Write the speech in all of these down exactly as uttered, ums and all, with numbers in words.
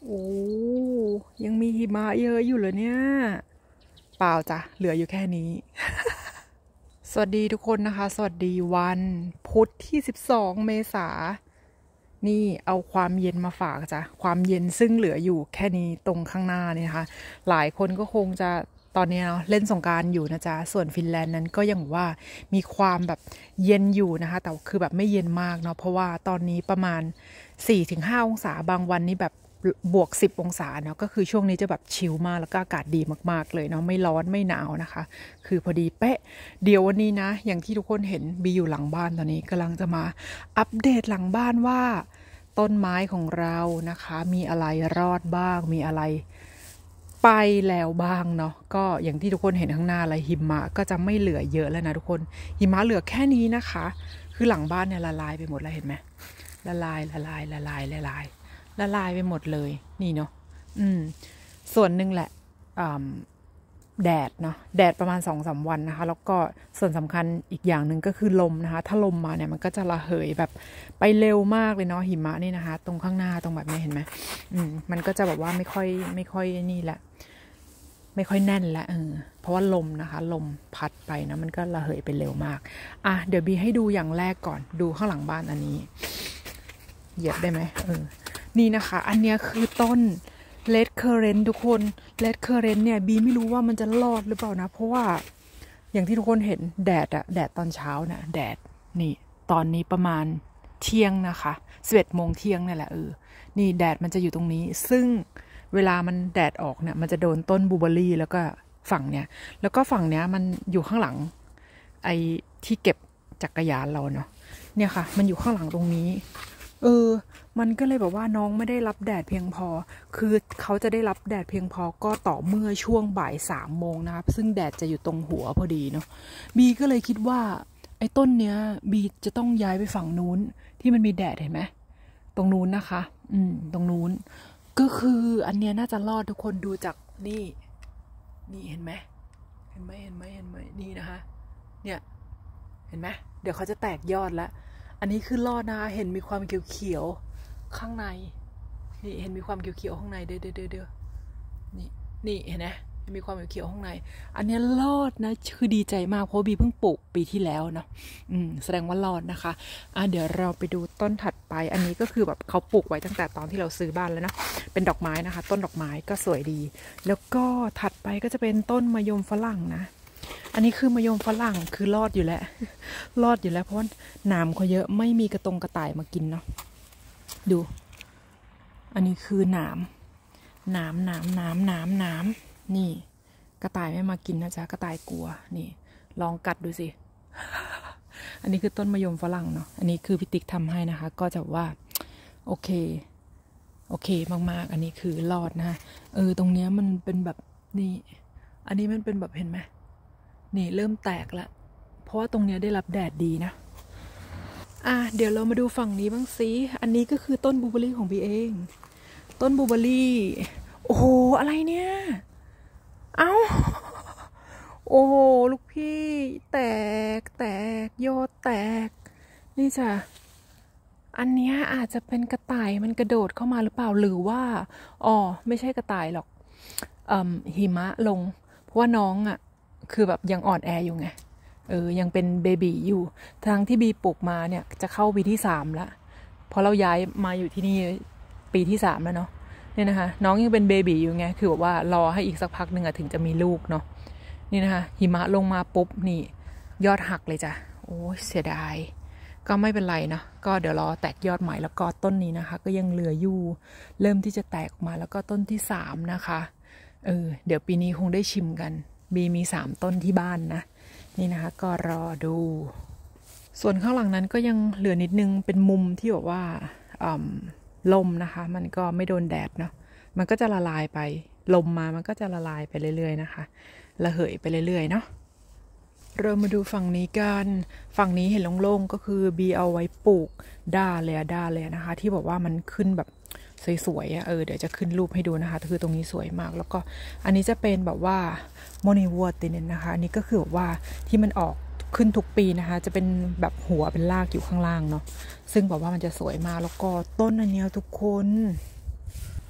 โอ้ยังมีหิมะเยอะอยู่เลยเนี่ยเปล่าจ้ะเหลืออยู่แค่นี้สวัสดีทุกคนนะคะสวัสดีวันพุธที่สิบสองเมษานี่เอาความเย็นมาฝากจ้ะความเย็นซึ่งเหลืออยู่แค่นี้ตรงข้างหน้านี่นะคะหลายคนก็คงจะตอนนี้เนาะเล่นสงกรานต์อยู่นะจ๊ะส่วนฟินแลนด์นั้นก็ยังว่ามีความแบบเย็นอยู่นะคะแต่คือแบบไม่เย็นมากเนาะเพราะว่าตอนนี้ประมาณ สี่ถึงห้า องศาบางวันนี้แบบบวกสิบองศาเนาะก็คือช่วงนี้จะแบบชิลมากแล้วก็อากาศดีมากๆเลยเนาะไม่ร้อนไม่หนาวนะคะคือพอดีเป๊ะเดี๋ยววันนี้นะอย่างที่ทุกคนเห็นบีอยู่หลังบ้านตอนนี้กำลังจะมาอัปเดตหลังบ้านว่าต้นไม้ของเรานะคะมีอะไรรอดบ้างมีอะไรไปแล้วบ้างเนาะก็อย่างที่ทุกคนเห็นข้างหน้าอะไรหิมะก็จะไม่เหลือเยอะแล้วนะทุกคนหิมะเหลือแค่นี้นะคะคือหลังบ้านเนี่ยละลายไปหมดแล้วเห็นไหมละลายละลายละลายละลายละลายไปหมดเลยนี่เนาะอืมส่วนหนึ่งแหละแดดเนาะแดดประมาณ สองถึงสาม วันนะคะแล้วก็ส่วนสำคัญอีกอย่างหนึ่งก็คือลมนะคะถ้าลมมาเนี่ยมันก็จะระเหยแบบไปเร็วมากเลยเนาะหิมะนี่นะคะตรงข้างหน้าตรงแบบนี้เห็นไหมอืมมันก็จะแบบว่าไม่ค่อยไม่ค่อยนี่แหละไม่ค่อยแน่นแล้วเออเพราะว่าลมนะคะลมพัดไปนะมันก็ระเหยไปเร็วมากอ่ะเดี๋ยวบีให้ดูอย่างแรกก่อนดูข้างหลังบ้านอันนี้เหยียบได้ไหมเออนี่นะคะอันนี้คือต้น Red Currant ทุกคน Red Currant เนี่ยบีไม่รู้ว่ามันจะรอดหรือเปล่านะเพราะว่าอย่างที่ทุกคนเห็นแดดอะแดดตอนเช้านะแดดนี่ตอนนี้ประมาณเที่ยงนะคะสิบเอ็ดโมงเที่ยงนี่แหละเออนี่แดดมันจะอยู่ตรงนี้ซึ่งเวลามันแดดออกเนี่ยมันจะโดนต้นบลูเบอร์รี่แล้วก็ฝั่งเนี้ยแล้วก็ฝั่งเนี้ยมันอยู่ข้างหลังไอ้ที่เก็บจักรยานเราเนาะเนี่ยค่ะมันอยู่ข้างหลังตรงนี้เออมันก็เลยแบบว่าน้องไม่ได้รับแดดเพียงพอคือเขาจะได้รับแดดเพียงพอก็ต่อเมื่อช่วงบ่ายสามโมงนะครับซึ่งแดดจะอยู่ตรงหัวพอดีเนาะบีก็เลยคิดว่าไอ้ต้นเนี้ยบีจะต้องย้ายไปฝั่งนู้นที่มันมีแดดเห็นไหมตรงนู้นนะคะอืมตรงนู้นก็คืออันเนี้ยน่าจะรอดทุกคนดูจากนี่นี่เห็นไหมเห็นไหมเห็นไหมเห็นไหมนี่นะคะเนี่ยเห็นไหมเดี๋ยวเขาจะแตกยอดแล้วอันนี้คือรอดนะคะเห็นมีความเขียวๆข้างในนี่เห็นมีความเขียวๆข้างในเด้อเด้อเด้อเด้อนี่นี่เห็นไหมมีความเขียวๆข้างในอันนี้รอดนะคือดีใจมากเพราะบีเพิ่งปลูกปีที่แล้วเนาะอืมแสดงว่ารอดนะคะอ่ะเดี๋ยวเราไปดูต้นถัดไปอันนี้ก็คือแบบเขาปลูกไว้ตั้งแต่ตอนที่เราซื้อบ้านแล้วนะเป็นดอกไม้นะคะต้นดอกไม้ก็สวยดีแล้วก็ถัดไปก็จะเป็นต้นมะยมฝรั่งนะอันนี้คือมะยมฝรั่งคือรอดอยู่แล้วรอดอยู่แล้วเพราะว่าหนามเขาเยอะไม่มีกระตงกระต่ายมากินเนาะดูอันนี้คือหนามหนามหนามหนามหนามหนามนี่กระต่ายไม่มากินนะจ๊ะกระต่ายกลัวนี่ลองกัดดูสิ อันนี้คือต้นมะยมฝรั่งเนาะอันนี้คือพี่ติ๊กทำให้นะคะก็จะว่าโอเคโอเคมากๆอันนี้คือรอดนะเออตรงเนี้ยมันเป็นแบบนี่อันนี้มันเป็นแบบเห็นไหมนี่เริ่มแตกละเพราะว่าตรงเนี้ยได้รับแดดดีนะอ่ะเดี๋ยวเรามาดูฝั่งนี้บ้างสิอันนี้ก็คือต้นบลูเบอร์รี่ของพี่เองต้นบลูเบอร์รี่โอ้โหอะไรเนี่ยเอ้าโอ้โหลูกพี่แตกแตกยอดแตกนี่จ้ะอันเนี้ยอาจจะเป็นกระต่ายมันกระโดดเข้ามาหรือเปล่าหรือว่าอ๋อไม่ใช่กระต่ายหรอกอืมหิมะลงเพราะว่าน้องอ่ะคือแบบยังอ่อนแออยู่ไงเออยังเป็นเบบีอยู่ทั้งที่บีปลูกมาเนี่ยจะเข้าปีที่สามแล้วพอเราย้ายมาอยู่ที่นี่ปีที่สามแล้วเนาะเนี่ยนะคะน้องยังเป็นเบบีอยู่ไงคือแบบว่ารอให้อีกสักพักหนึ่งอะถึงจะมีลูกเนาะนี่นะคะหิมะลงมาปุ๊บนี่ยอดหักเลยจ้ะโอ้ยเสียดายก็ไม่เป็นไรนะก็เดี๋ยวรอแตกยอดใหม่แล้วก็ต้นนี้นะคะก็ยังเหลืออยู่เริ่มที่จะแตกออกมาแล้วก็ต้นที่สามนะคะเออเดี๋ยวปีนี้คงได้ชิมกันบีมีสามต้นที่บ้านนะนี่นะคะก็รอดูส่วนข้างหลังนั้นก็ยังเหลือนิดนึงเป็นมุมที่แบบว่าลมนะคะมันก็ไม่โดนแดดเนาะมันก็จะละลายไปลมมามันก็จะละลายไปเรื่อยๆนะคะระเหยไปเรื่อยๆเนาะเรามาดูฝั่งนี้กันฝั่งนี้เห็นโล่งๆก็คือบีเอาไว้ปลูกด้าเลยด้าเลยนะคะที่บอกว่ามันขึ้นแบบสวยๆเออเดี๋ยวจะขึ้นรูปให้ดูนะคะคือตรงนี้สวยมากแล้วก็อันนี้จะเป็นแบบว่าโมนิวัวตินนะคะอันนี้ก็คือแบบว่าที่มันออกขึ้นทุกปีนะคะจะเป็นแบบหัวเป็นรากอยู่ข้างล่างเนาะซึ่งบอกว่ามันจะสวยมากแล้วก็ต้นอันนี้ทุกคน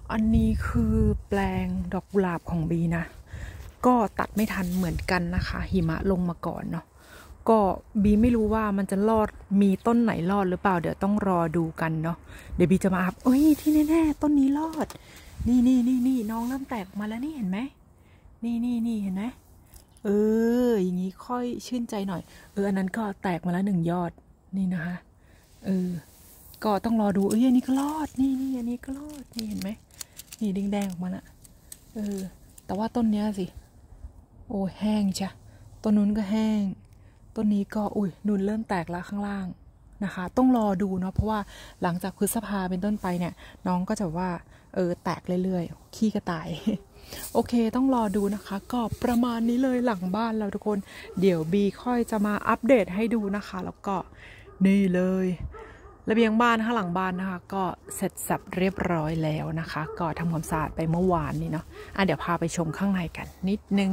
อันนี้คือแปลงดอกกุหลาบของบีนะก็ตัดไม่ทันเหมือนกันนะคะหิมะลงมาก่อนเนาะก็บีไม่รู้ว่ามันจะรอดมีต้นไหนรอดหรือเปล่าเดี๋ยวต้องรอดูกันเนาะเดี๋ยวบีจะมาอัพเอ้ยที่แน่ๆต้นนี้รอดนี่นี่นี่นี่น้องเริ่มแตกมาแล้วนี่เห็นไหมนี่นี่นี่เห็นไหมเอออย่างนี้ค่อยชื่นใจหน่อยเอออันนั้นก็แตกมาแล้วหนึ่งยอดนี่นะคะเออก็ต้องรอดูเอ้ยอันนี้ก็รอดนี่นี่อันนี้ก็รอดนี่เห็นไหมนี่แดงๆออกมาละเออแต่ว่าต้นเนี้ยสิโอ้แห้งจ้ะต้นนู้นก็แห้งต้นนี้ก็อุ้ยนูนเริ่มแตกแล้วข้างล่างนะคะต้องรอดูเนาะเพราะว่าหลังจากพฤษภาเป็นต้นไปเนี่ยน้องก็จะว่าเออแตกเรื่อยๆขี้กระต่าย โอเคต้องรอดูนะคะก็ประมาณนี้เลยหลังบ้านเราทุกคนเดี๋ยวบีค่อยจะมาอัปเดตให้ดูนะคะแล้วก็นี่เลยระเบียงบ้านข้างหลังบ้านนะคะก็เสร็จสับเรียบร้อยแล้วนะคะก็ทำความสะอาดไปเมื่อวานนี้เนาะอ่ะเดี๋ยวพาไปชมข้างในกันนิดนึง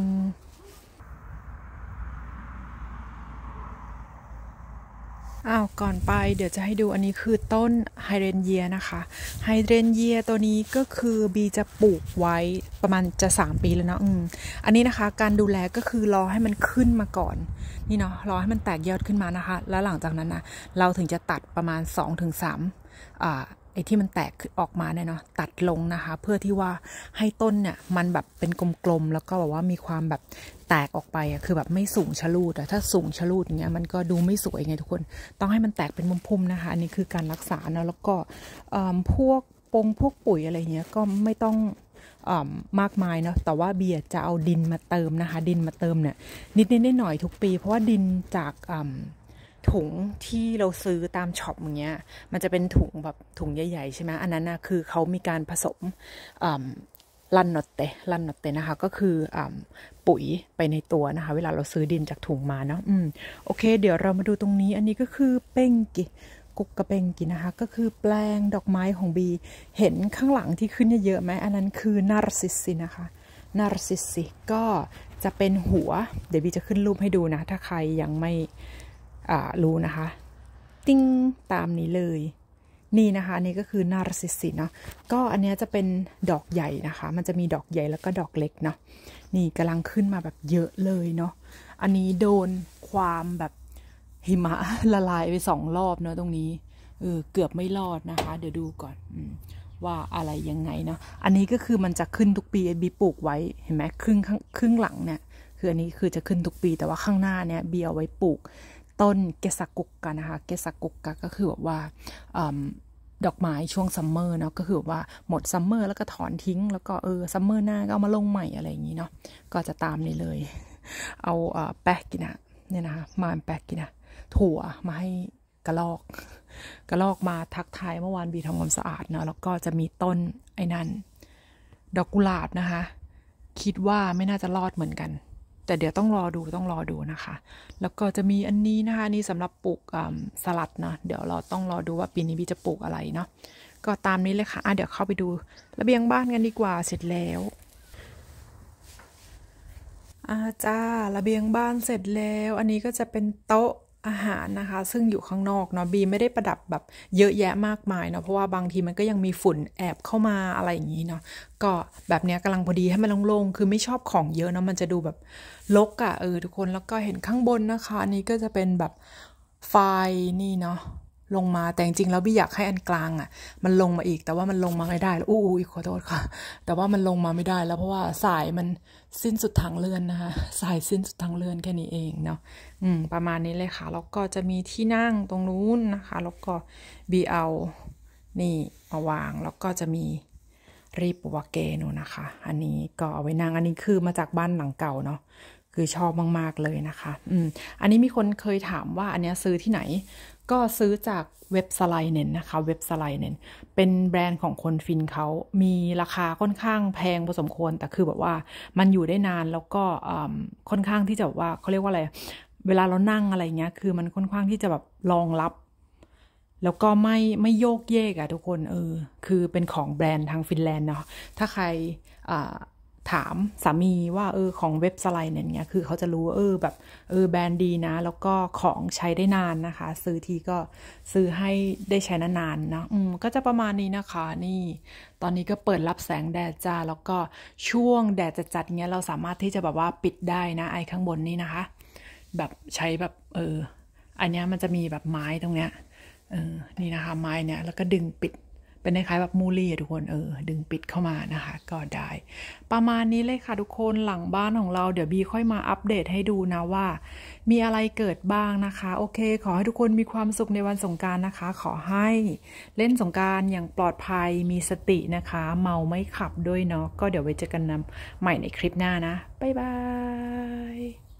อ้าวก่อนไปเดี๋ยวจะให้ดูอันนี้คือต้นไฮเดรนเยียนะคะไฮเดรนเยียตัวนี้ก็คือบีจะปลูกไว้ประมาณจะสามปีแล้วเนาะอืมอันนี้นะคะการดูแลก็คือรอให้มันขึ้นมาก่อนนี่เนาะรอให้มันแตกยอดขึ้นมานะคะแล้วหลังจากนั้นนะเราถึงจะตัดประมาณ สองถึงสาม อ่าไอ้ที่มันแตกออกมาเนี่ยเนาะตัดลงนะคะเพื่อที่ว่าให้ต้นเนี่ยมันแบบเป็นกลมๆแล้วก็แบบว่ามีความแบบแตกออกไปอ่ะคือแบบไม่สูงชะลูดอ่ะถ้าสูงชะลูดอย่างเงี้ยมันก็ดูไม่สวยไงทุกคนต้องให้มันแตกเป็นพุ่มๆนะคะอันนี้คือการรักษานะแล้วก็พวกปงพวกปุ๋ยอะไรเงี้ยก็ไม่ต้องมากมายเนาะแต่ว่าเบียร์จะเอาดินมาเติมนะคะดินมาเติมเนี่ยนิดๆหน่อยๆทุกปีเพราะว่าดินจากถุงที่เราซื้อตามช็อปอย่างเงี้ยมันจะเป็นถุงแบบถุงใหญ่ๆใช่ไหมอันนั้นนะคือเขามีการผสมลันนอตเตลันนอตเตนะคะก็คืออปุ๋ยไปในตัวนะคะเวลาเราซื้อดินจากถุงมาเนาะอืมโอเคเดี๋ยวเรามาดูตรงนี้อันนี้ก็คือเป้งกิกุกกระเป้งกินะคะก็คือแปลงดอกไม้ของบีเห็นข้างหลังที่ขึ้นเยอะๆไหมอันนั้นคือนาร์ซิสซีนะคะนาร์ซิสซีก็จะเป็นหัวเดี๋ยวบีจะขึ้นรูปให้ดูนะถ้าใครยังไม่รู้นะคะติ้งตามนี้เลยนี่นะคะอันนี้ก็คือนาร์ซิสซีเนาะก็อันนี้จะเป็นดอกใหญ่นะคะมันจะมีดอกใหญ่แล้วก็ดอกเล็กเนาะนี่กำลังขึ้นมาแบบเยอะเลยเนาะอันนี้โดนความแบบหิมะละลายไปสองรอบเนาะตรงนี้เออเกือบไม่รอดนะคะเดี๋ยวดูก่อนว่าอะไรยังไงเนาะอันนี้ก็คือมันจะขึ้นทุกปีบีปลูกไว้เห็นไหมครึ่งครึ่งหลังเนี่ยคืออันนี้คือจะขึ้นทุกปีแต่ว่าข้างหน้าเนี่ยบีเอาไว้ปลูกต้นเกสกุกกะนะคะเกสกุกกะก็คือแบบว่าดอกไม้ช่วงซัมเมอร์เนาะก็คือว่าหมดซัมเมอร์แล้วก็ถอนทิ้งแล้วก็เออซัมเมอร์หน้าก็เอามาลงใหม่อะไรอย่างนี้เนาะก็จะตามนี้เลยเอาแป๊กกินะเนี่ยนะคะมาแป๊กกินะถั่วมาให้กระลอกกระลอกมาทักทายเมื่อวานบีทำความสะอาดเนาะแล้วก็จะมีต้นไอ้นั่นดอกกุหลาบนะคะคิดว่าไม่น่าจะรอดเหมือนกันแต่เดี๋ยวต้องรอดูต้องรอดูนะคะแล้วก็จะมีอันนี้นะคะนี่สำหรับปลูกสลัดนะเดี๋ยวเราต้องรอดูว่าปีนี้บีจะปลูกอะไรเนาะก็ตามนี้เลยค่ะอ่ะเดี๋ยวเข้าไปดูระเบียงบ้านกันดีกว่าเสร็จแล้วอ่าจ้าระเบียงบ้านเสร็จแล้วอันนี้ก็จะเป็นโต๊ะอาหารนะคะซึ่งอยู่ข้างนอกเนาะบีไม่ได้ประดับแบบเยอะแยะมากมายเนาะเพราะว่าบางทีมันก็ยังมีฝุ่นแอบเข้ามาอะไรอย่างนี้เนาะก็แบบนี้กำลังพอดีให้มันโล่งๆคือไม่ชอบของเยอะเนาะมันจะดูแบบรกอะเออทุกคนแล้วก็เห็นข้างบนนะคะอันนี้ก็จะเป็นแบบไฟนี่เนาะลงมาแต่จริงๆแล้วบีอยากให้อันกลางอ่ะมันลงมาอีกแต่ว่ามันลงมาไม่ได้แล้วอู้ยขอโทษค่ะแต่ว่ามันลงมาไม่ได้แล้วเพราะว่าสายมันสิ้นสุดทางเลื่อนนะคะสายสิ้นสุดทางเลื่อนแค่นี้เองเนาะอืมประมาณนี้เลยค่ะแล้วก็จะมีที่นั่งตรงนู้นนะคะแล้วก็บีเอานี่มาวางแล้วก็จะมีรีบวาเกนูนะคะอันนี้ก็เอาไว้นั่งอันนี้คือมาจากบ้านหลังเก่าเนาะคือชอบมากๆเลยนะคะอืมอันนี้มีคนเคยถามว่าอันนี้ซื้อที่ไหนก็ซื้อจากเว็บสไลเนนนะคะเว็บสไลเนนเป็นแบรนด์ของคนฟินเขามีราคาค่อนข้างแพงพอสมควรแต่คือแบบว่ามันอยู่ได้นานแล้วก็ค่อนข้างที่จะว่าเขาเรียกว่าอะไรเวลาเรานั่งอะไรเงี้ยคือมันค่อนข้างที่จะแบบรองรับแล้วก็ไม่ไม่โยกเยกอะทุกคนเออคือเป็นของแบรนด์ทางฟินแลนด์เนาะถ้าใครถามสามีว่าเออของเว็บสไลด์เนี่ยคือเขาจะรู้เออแบบเออแบรนด์ดีนะแล้วก็ของใช้ได้นานนะคะซื้อทีก็ซื้อให้ได้ใช้นานๆนะอืมก็จะประมาณนี้นะคะนี่ตอนนี้ก็เปิดรับแสงแดดจ้าแล้วก็ช่วงแดดจัดๆเงี้ยเราสามารถที่จะแบบว่าปิดได้นะไอ้ข้างบนนี่นะคะแบบใช้แบบเอออันนี้มันจะมีแบบไม้ตรงเนี้ยเออนี่นะคะไม้เนี่ยแล้วก็ดึงปิดเป็นคล้ายๆแบบมูลี่ทุกคนเออดึงปิดเข้ามานะคะก็ได้ประมาณนี้เลยค่ะทุกคนหลังบ้านของเราเดี๋ยวบีค่อยมาอัปเดตให้ดูนะว่ามีอะไรเกิดบ้างนะคะโอเคขอให้ทุกคนมีความสุขในวันสงกรานต์นะคะขอให้เล่นสงกรานต์อย่างปลอดภัยมีสตินะคะเมาไม่ขับด้วยเนาะก็เดี๋ยวไว้เจอกันใหม่ในคลิปหน้านะบ๊ายบาย